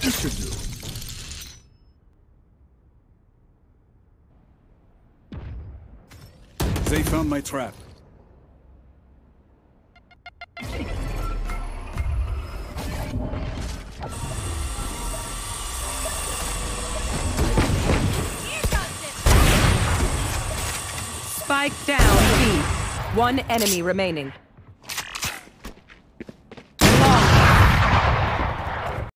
This should do. They found my trap. Spike down B. One enemy remaining.